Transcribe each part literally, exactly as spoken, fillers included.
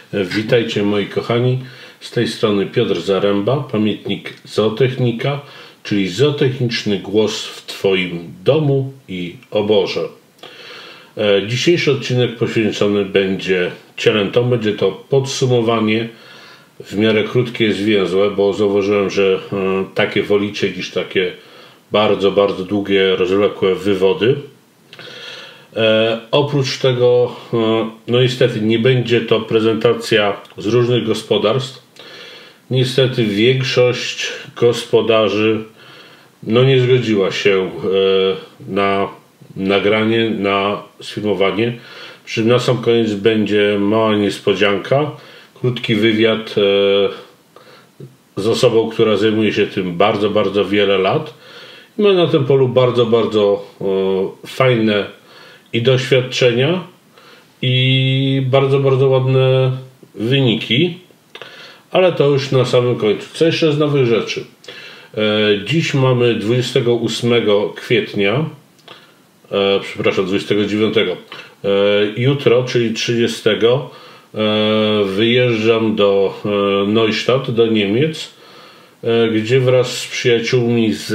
Witajcie moi kochani, z tej strony Piotr Zaręba, pamiętnik zootechnika, czyli zootechniczny głos w Twoim domu i oborze. Dzisiejszy odcinek poświęcony będzie cielętom, będzie to podsumowanie, w miarę krótkie i zwięzłe, bo zauważyłem, że takie wolicie niż takie bardzo, bardzo długie, rozwlekłe wywody. E, oprócz tego, e, no niestety nie będzie to prezentacja z różnych gospodarstw. Niestety większość gospodarzy no nie zgodziła się e, na nagranie, na sfilmowanie. Przy czym na sam koniec będzie mała niespodzianka, krótki wywiad e, z osobą, która zajmuje się tym bardzo, bardzo wiele lat. I ma na tym polu bardzo, bardzo e, fajne i doświadczenia, i bardzo, bardzo ładne wyniki, ale to już na samym końcu. Co jeszcze z nowych rzeczy? E, dziś mamy dwudziestego ósmego kwietnia, e, przepraszam, dwudziestego dziewiątego. E, jutro, czyli trzydziestego, e, wyjeżdżam do e, Neustadt, do Niemiec, e, gdzie wraz z przyjaciółmi z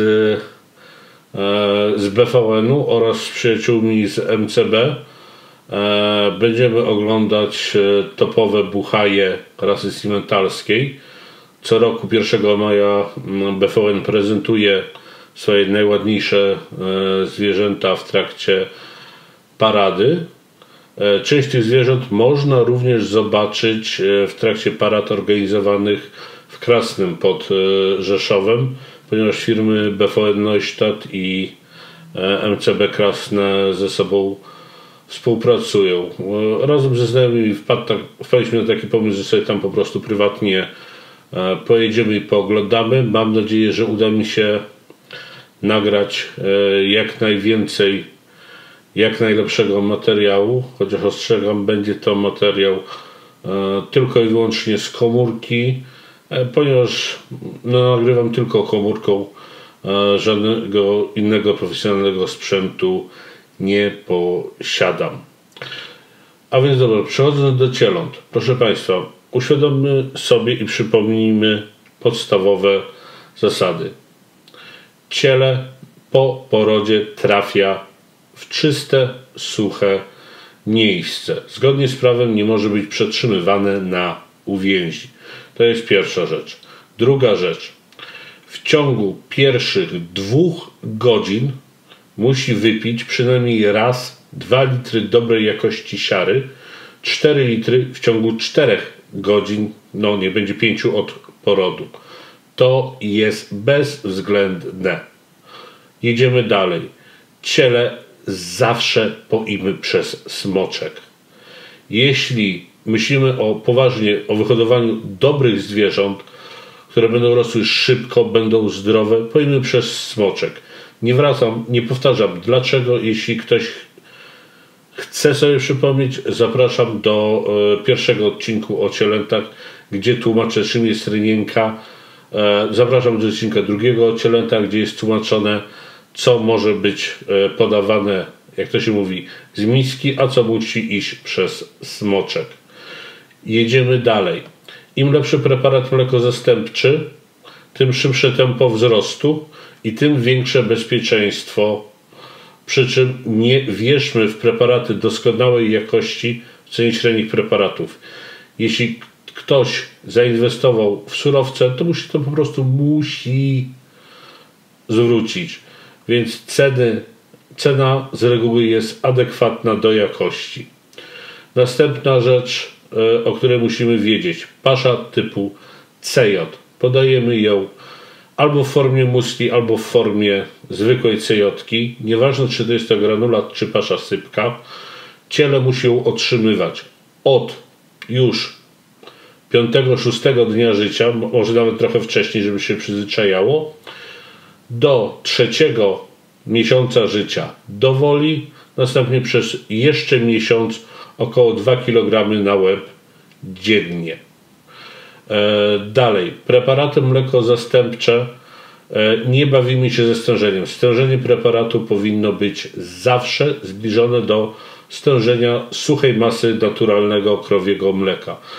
z B V N-u oraz z przyjaciółmi z M C B będziemy oglądać topowe buchaje rasy simentalskiej. Co roku pierwszego maja B V N prezentuje swoje najładniejsze zwierzęta w trakcie parady. Część tych zwierząt można również zobaczyć w trakcie parad organizowanych w Krasnym pod Rzeszowem, ponieważ firmy B V N Neustadt i M C B Krasne ze sobą współpracują. Razem ze znajomymi wpadliśmy na taki pomysł, że sobie tam po prostu prywatnie pojedziemy i pooglądamy. Mam nadzieję, że uda mi się nagrać jak najwięcej, jak najlepszego materiału, chociaż ostrzegam, będzie to materiał tylko i wyłącznie z komórki, ponieważ no, nagrywam tylko komórką, żadnego innego profesjonalnego sprzętu nie posiadam. A więc dobra, przechodząc do cieląt. Proszę Państwa, uświadommy sobie i przypomnijmy podstawowe zasady. Ciele po porodzie trafia w czyste, suche miejsce. Zgodnie z prawem nie może być przetrzymywane na uwięzi. To jest pierwsza rzecz. Druga rzecz. W ciągu pierwszych dwóch godzin musi wypić przynajmniej raz dwa litry dobrej jakości siary, cztery litry w ciągu czterech godzin, no nie będzie pięciu od porodu. To jest bezwzględne. Jedziemy dalej. Ciele zawsze poimy przez smoczek. Jeśli myślimy o poważnie o wyhodowaniu dobrych zwierząt, które będą rosły szybko, będą zdrowe, poimy przez smoczek. Nie wracam, nie powtarzam dlaczego. Jeśli ktoś chce sobie przypomnieć, zapraszam do e, pierwszego odcinku o cielętach, gdzie tłumaczę, czym jest rynienka. E, zapraszam do odcinka drugiego o cielętach, gdzie jest tłumaczone, co może być e, podawane, jak to się mówi, z miski, a co musi iść przez smoczek. Jedziemy dalej. Im lepszy preparat mlekozastępczy, tym szybsze tempo wzrostu i tym większe bezpieczeństwo. Przy czym nie wierzmy w preparaty doskonałej jakości w cenie średnich preparatów. Jeśli ktoś zainwestował w surowce, to musi to po prostu musi zwrócić. Więc ceny, cena z reguły jest adekwatna do jakości. Następna rzecz, o której musimy wiedzieć. Pasza typu C J. Podajemy ją albo w formie muszli, albo w formie zwykłej C J-ki. Nieważne, czy to jest to granulat, czy pasza sypka. Ciele musi ją otrzymywać od już piątego, szóstego dnia życia, może nawet trochę wcześniej, żeby się przyzwyczajało, do trzeciego miesiąca życia do woli, następnie przez jeszcze miesiąc około dwa kilogramy na łeb dziennie. E, dalej, preparaty mlekozastępcze. E, nie bawimy się ze stężeniem. Stężenie preparatu powinno być zawsze zbliżone do stężenia suchej masy naturalnego krowiego mleka.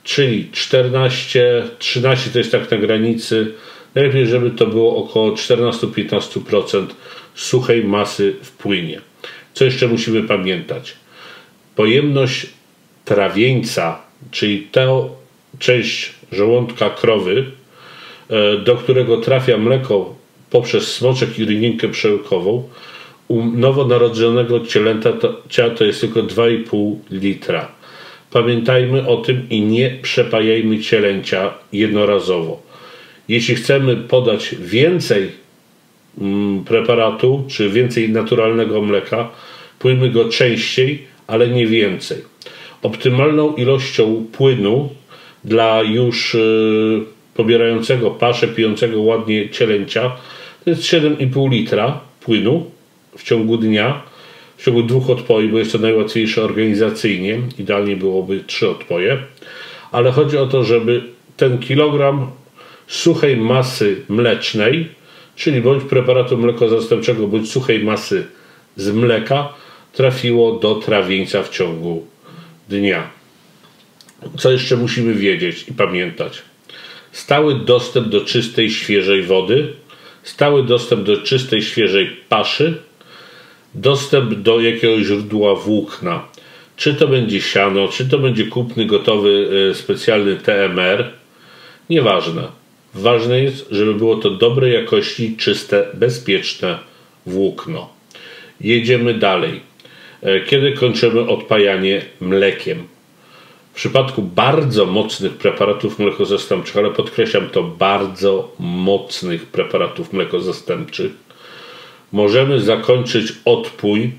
czyli czternaście, trzynaście to jest tak na granicy. Najlepiej, żeby to było około czternaście do piętnastu procent suchej masy w płynie. Co jeszcze musimy pamiętać? Pojemność trawieńca, czyli tę część żołądka krowy, do którego trafia mleko poprzez smoczek i rynienkę przełykową, u nowonarodzonego cielęta to, to jest tylko dwa i pół litra. Pamiętajmy o tym i nie przepajajmy cielęcia jednorazowo. Jeśli chcemy podać więcej mm, preparatu, czy więcej naturalnego mleka, płyjmy go częściej, ale nie więcej. Optymalną ilością płynu dla już yy, pobierającego paszę, pijącego ładnie cielęcia to jest siedem i pół litra płynu w ciągu dnia, w ciągu dwóch odpoji, bo jest to najłatwiejsze organizacyjnie. Idealnie byłoby trzy odpoje. Ale chodzi o to, żeby ten kilogram suchej masy mlecznej, czyli bądź preparatu mleko-zastępczego, bądź suchej masy z mleka, trafiło do trawieńca w ciągu dnia. Co jeszcze musimy wiedzieć i pamiętać? Stały dostęp do czystej, świeżej wody, stały dostęp do czystej, świeżej paszy, dostęp do jakiegoś źródła włókna. Czy to będzie siano, czy to będzie kupny, gotowy, specjalny T M R. Nieważne. Ważne jest, żeby było to dobrej jakości, czyste, bezpieczne włókno. Jedziemy dalej. Kiedy kończymy odpajanie mlekiem? W przypadku bardzo mocnych preparatów mlekozastępczych, ale podkreślam to, bardzo mocnych preparatów mlekozastępczych, możemy zakończyć odpój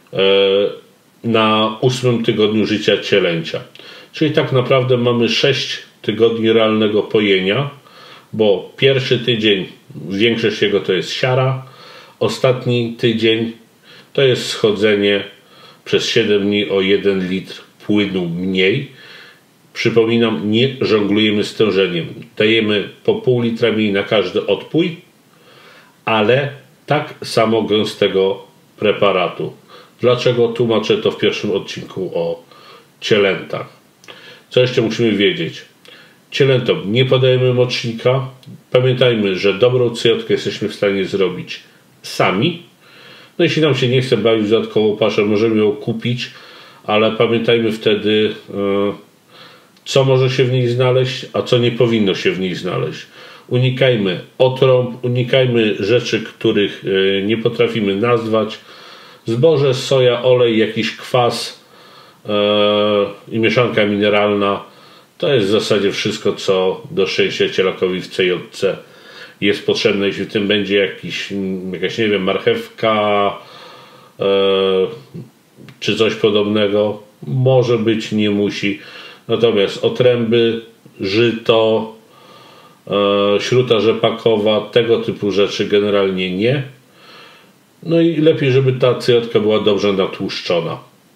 na ósmym tygodniu życia cielęcia. Czyli tak naprawdę mamy sześć tygodni realnego pojenia, bo pierwszy tydzień, większość jego to jest siara, ostatni tydzień to jest schodzenie przez siedem dni o jeden litr płynu mniej. Przypominam, nie żonglujemy stężeniem. Dajemy po pół litra mniej na każdy odpój, ale tak samo gęstego preparatu. Dlaczego? Tłumaczę to w pierwszym odcinku o cielętach. Co jeszcze musimy wiedzieć? Cielętom nie podajemy mocznika. Pamiętajmy, że dobrą cyjotkę jesteśmy w stanie zrobić sami. No jeśli nam się nie chce bawić dodatkową paszę, możemy ją kupić, ale pamiętajmy wtedy, co może się w niej znaleźć, a co nie powinno się w niej znaleźć. Unikajmy otrąb, unikajmy rzeczy, których nie potrafimy nazwać. Zboże, soja, olej, jakiś kwas i mieszanka mineralna. To jest w zasadzie wszystko, co do szczęścia cielakowi w C J C jest potrzebne. Jeśli w tym będzie jakiś, jakaś, nie wiem, marchewka e, czy coś podobnego, może być, nie musi. Natomiast otręby, żyto, e, śruta rzepakowa, tego typu rzeczy generalnie nie. No i lepiej, żeby ta cyjotka była dobrze natłuszczona.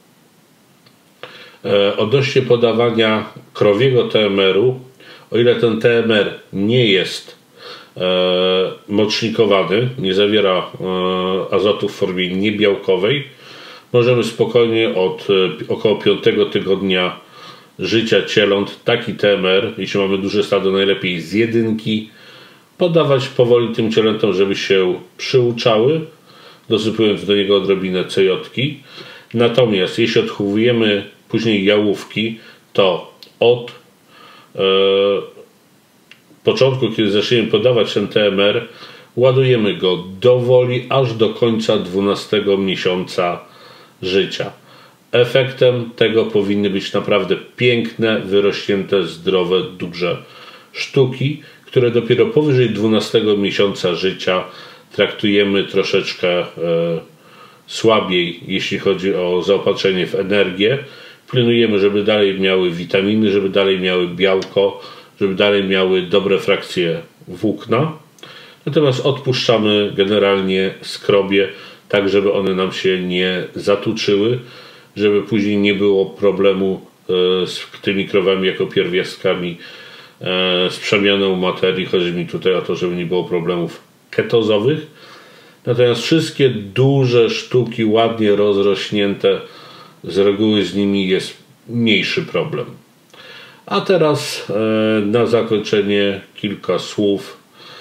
E, odnośnie podawania krowiego T M R-u, o ile ten T M R nie jest e, mocznikowany, nie zawiera e, azotu w formie niebiałkowej, możemy spokojnie od e, około piątego tygodnia życia cieląt taki T M R, jeśli mamy duże stado, najlepiej z jedynki, podawać powoli tym cielętom, żeby się przyuczały, dosypując do niego odrobinę cejotki. Natomiast jeśli odchowujemy później jałówki, to od e, początku, kiedy zaczniemy podawać ten T M R, ładujemy go dowoli aż do końca dwunastego miesiąca życia. Efektem tego powinny być naprawdę piękne, wyrośnięte, zdrowe, duże sztuki, które dopiero powyżej dwunastego miesiąca życia traktujemy troszeczkę e, słabiej, jeśli chodzi o zaopatrzenie w energię. Pilnujemy, żeby dalej miały witaminy, żeby dalej miały białko, żeby dalej miały dobre frakcje włókna. Natomiast odpuszczamy generalnie skrobie, tak żeby one nam się nie zatuczyły, żeby później nie było problemu z tymi krowami jako pierwiastkami, z przemianą materii. Chodzi mi tutaj o to, żeby nie było problemów ketozowych. Natomiast wszystkie duże sztuki, ładnie rozrośnięte, z reguły z nimi jest mniejszy problem. A teraz na zakończenie kilka słów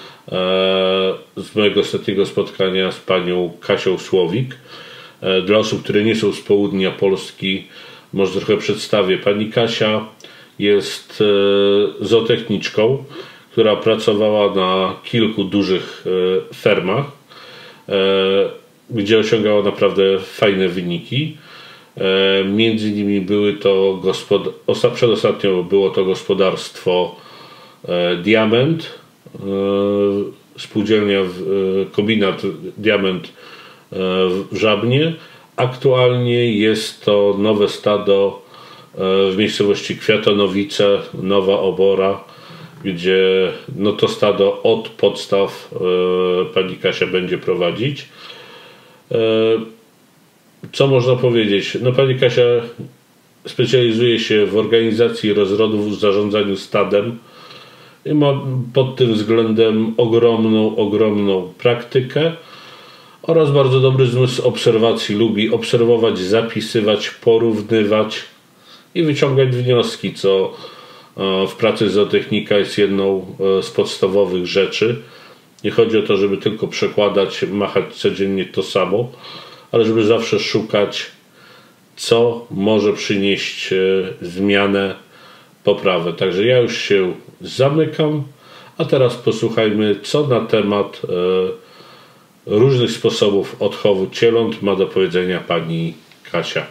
z mojego ostatniego spotkania z panią Kasią Słowik. Dla osób, które nie są z południa Polski, może trochę przedstawię. Pani Kasia jest zootechniczką, która pracowała na kilku dużych fermach, gdzie osiągała naprawdę fajne wyniki. Między innymi były to gospod... przedostatnio było to gospodarstwo Diament, spółdzielnia, kombinat Diament w Żabnie. Aktualnie jest to nowe stado w miejscowości Kwiatonowice, Nowa Obora, gdzie no to stado od podstaw pani Kasia będzie prowadzić. Co można powiedzieć? No pani Kasia specjalizuje się w organizacji rozrodów, w zarządzaniu stadem i ma pod tym względem ogromną, ogromną praktykę oraz bardzo dobry zmysł obserwacji. Lubi obserwować, zapisywać, porównywać i wyciągać wnioski, co w pracy zootechnika jest jedną z podstawowych rzeczy. Nie chodzi o to, żeby tylko przekładać, machać codziennie to samo, ale żeby zawsze szukać, co może przynieść zmianę, poprawę. Także ja już się zamykam, a teraz posłuchajmy, co na temat różnych sposobów odchowu cieląt ma do powiedzenia pani Kasia.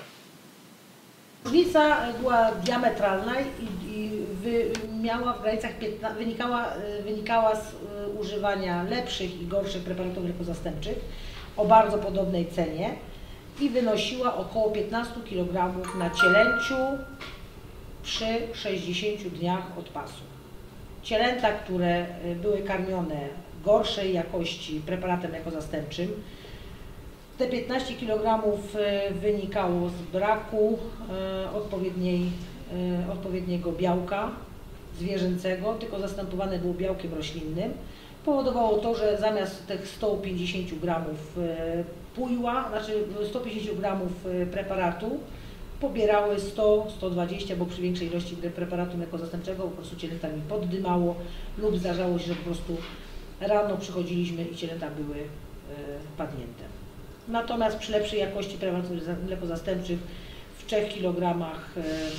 Różnica była diametralna i, i wy, miała w granicach piętnastu, wynikała, wynikała z używania lepszych i gorszych preparatów lekozastępczych o bardzo podobnej cenie i wynosiła około piętnaście kilogramów na cielęciu przy sześćdziesięciu dniach od pasu. Cielęta, które były karmione gorszej jakości preparatem lekozastępczym, te piętnaście kilogramów wynikało z braku odpowiedniej, odpowiedniego białka zwierzęcego, tylko zastępowane było białkiem roślinnym. Powodowało to, że zamiast tych stu pięćdziesięciu gramów pójła, znaczy stu pięćdziesięciu gramów preparatu, pobierały sto do stu dwudziestu, bo przy większej ilości preparatu lekozastępczego po prostu cielęta mi poddymało lub zdarzało się, że po prostu rano przychodziliśmy i cielęta były padnięte. Natomiast przy lepszej jakości preparatów lekozastępczych w trzech kilogramach,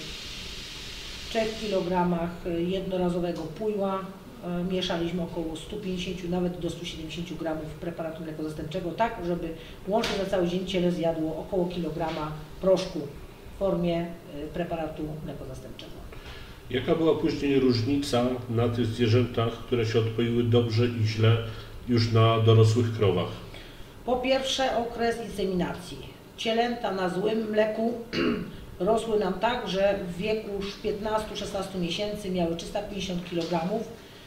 trzech kilogramach jednorazowego pójła mieszaliśmy około stu pięćdziesięciu, nawet do stu siedemdziesięciu gramów preparatu lekozastępczego, tak żeby łącznie za cały dzień ciele zjadło około kilograma proszku w formie preparatu lekozastępczego. Jaka była później różnica na tych zwierzętach, które się odpoiły dobrze i źle już na dorosłych krowach? Po pierwsze okres inseminacji. Cielęta na złym mleku rosły nam tak, że w wieku piętnastu do szesnastu miesięcy miały trzysta pięćdziesiąt kilogramów.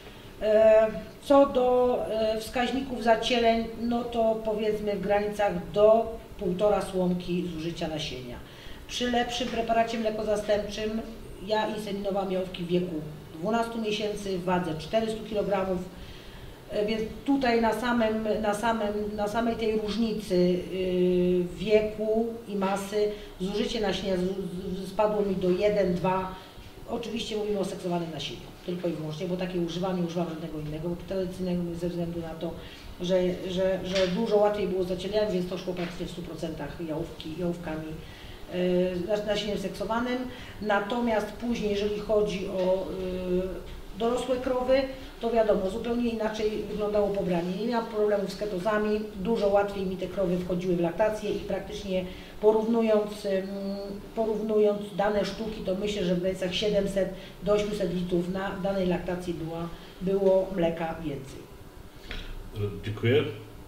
Co do wskaźników zacieleń, no to powiedzmy w granicach do półtora słomki zużycia nasienia. Przy lepszym preparacie mlekozastępczym ja inseminowałam jałówki w wieku dwunastu miesięcy, w wadze czterystu kilogramów, więc tutaj na, samym, na, samym, na samej tej różnicy wieku i masy zużycie nasienia spadło mi do jeden do dwóch. Oczywiście mówimy o seksowanym nasieniu, tylko i wyłącznie, bo takie używam, nie używam żadnego innego, tradycyjnego ze względu na to, że, że, że dużo łatwiej było z zacieleniami, więc to szło praktycznie w stu procentach jałówki, jałówkami yy, nasieniem seksowanym. Natomiast później, jeżeli chodzi o yy, dorosłe krowy, to wiadomo, zupełnie inaczej wyglądało pobranie. Nie miałam problemów z ketozami, dużo łatwiej mi te krowy wchodziły w laktację i praktycznie porównując, porównując dane sztuki, to myślę, że w granicach siedemset do ośmiuset litrów na danej laktacji była, było mleka więcej. Dziękuję.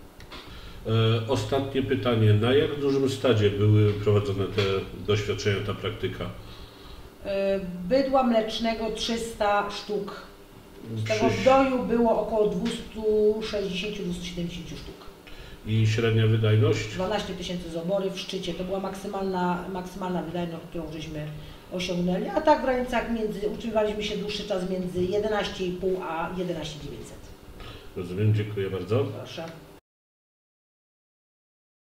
E, ostatnie pytanie. Na jak dużym stadzie były prowadzone te doświadczenia, ta praktyka? E, bydła mlecznego trzysta sztuk. Z tego w doju było około dwieście sześćdziesiąt do dwustu siedemdziesięciu sztuk. I średnia wydajność? dwanaście tysięcy z obory w szczycie. To była maksymalna, maksymalna wydajność, którą żeśmy osiągnęli. A tak w granicach między, utrzymywaliśmy się dłuższy czas między jedenaście i pół a jedenaście tysięcy dziewięćset. Rozumiem, dziękuję bardzo. Proszę.